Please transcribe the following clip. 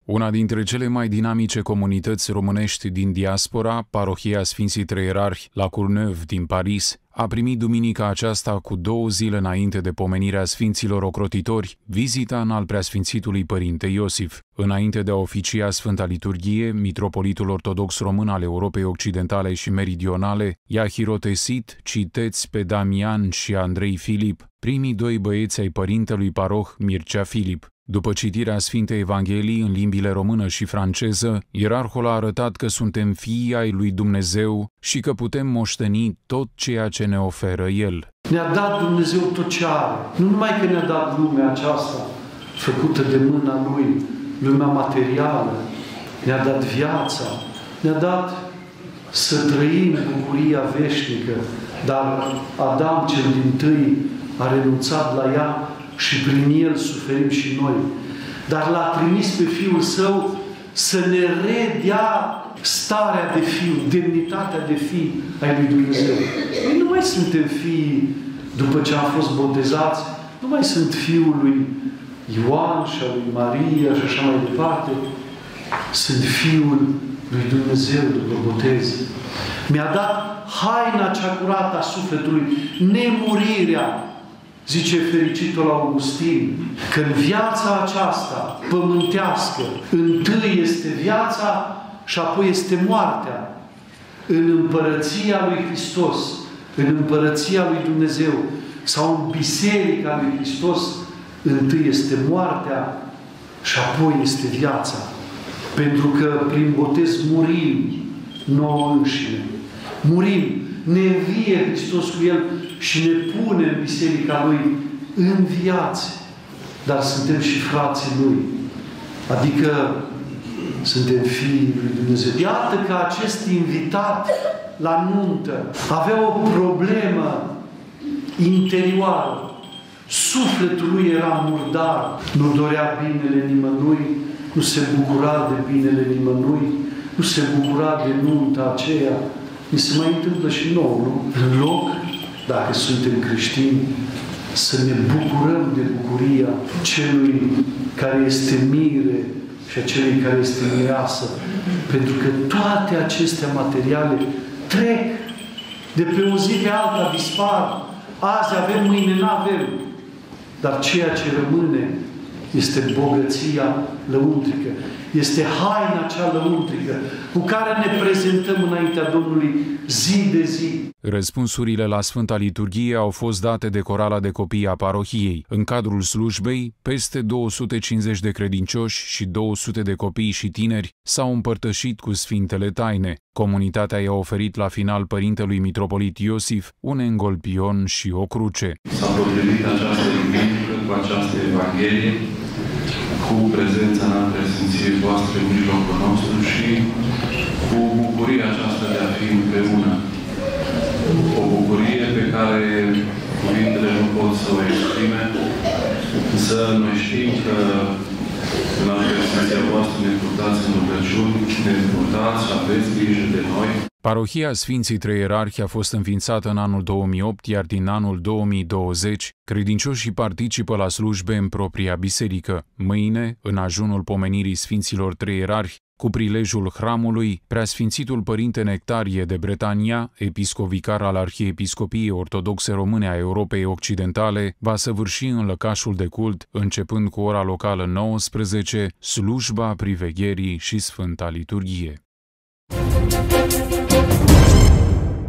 Una dintre cele mai dinamice comunități românești din diaspora, parohia Sfinții Trei Ierarhi la Courneuve din Paris, a primit duminica aceasta, cu 2 zile înainte de pomenirea Sfinților Ocrotitori, vizita în al Preasfințitului Părinte Iosif. Înainte de a oficia Sfânta Liturghie, mitropolitul ortodox român al Europei Occidentale și Meridionale i-a hirotesit, citeți, pe Damian și Andrei Filip, primii 2 băieți ai părintelui paroh Mircea Filip. După citirea Sfintei Evangheliei în limbile română și franceză, ierarhul a arătat că suntem fii ai lui Dumnezeu și că putem moșteni tot ceea ce ne oferă El. Ne-a dat Dumnezeu tot ce are. Nu numai că ne-a dat lumea aceasta, făcută de mâna Lui, lumea materială, ne-a dat viața, ne-a dat să trăim bucuria veșnică, dar Adam cel dintâi a renunțat la ea și prin el suferim și noi. Dar l-a trimis pe Fiul Său să ne redea starea de fiu, demnitatea de fii ai lui Dumnezeu. Noi nu mai suntem fii după ce am fost botezați, nu mai sunt fiul lui Ioan și al lui Maria și așa mai departe. Sunt fiul lui Dumnezeu după botez. Mi-a dat haina cea curată a sufletului, nemurirea. Zice fericitul Augustin că în viața aceasta pământească întâi este viața și apoi este moartea. În împărăția lui Hristos, în împărăția lui Dumnezeu sau în biserica lui Hristos, întâi este moartea și apoi este viața. Pentru că prin botez murim nouă înșine. Murim, ne învie Hristos cu El și ne pune în biserica Lui în viață. Dar suntem și frații Lui. Adică suntem fiii lui Dumnezeu. Iată că acest invitat la nuntă avea o problemă interioară. Sufletul lui era murdar. Nu dorea binele nimănui, nu se bucura de binele nimănui, nu se bucura de nunta aceea. Mi se mai întâmplă și nouă, nu? În loc, dacă suntem creștini, să ne bucurăm de bucuria celui care este mire și a celui care este mireasă. Pentru că toate acestea materiale trec. De pe o zi pe alta dispar. Azi avem, mâine n-avem. Dar ceea ce rămâne este bogăția lăuntrică. Este haina cea lăuntrică cu care ne prezentăm înaintea Domnului zi de zi. Răspunsurile la Sfânta Liturghie au fost date de corala de copii a parohiei. În cadrul slujbei, peste 250 de credincioși și 200 de copii și tineri s-au împărtășit cu Sfintele Taine. Comunitatea i-a oferit la final părintelui mitropolit Iosif un engolpion și o cruce. S-a potrivit această duminică cu această Evanghelie, cu prezența în preasfinției voastre în mijlocul nostru și cu bucuria aceasta de a fi împreună. O bucurie pe care cuvintele nu pot să o exprime, însă noi știm că în preasfinția voastră ne purtați în rugăciuni, ne purtați și aveți grijă de noi. Parohia Sfinții Trei Ierarhi a fost înființată în anul 2008, iar din anul 2020, credincioșii participă la slujbe în propria biserică. Mâine, în ajunul pomenirii Sfinților Trei Ierarhi, cu prilejul hramului, Preasfințitul Părinte Nectarie de Bretania, episcovicar al Arhiepiscopiei Ortodoxe Române a Europei Occidentale, va săvârși în lăcașul de cult, începând cu ora locală 19, slujba privegherii și Sfânta Liturghie.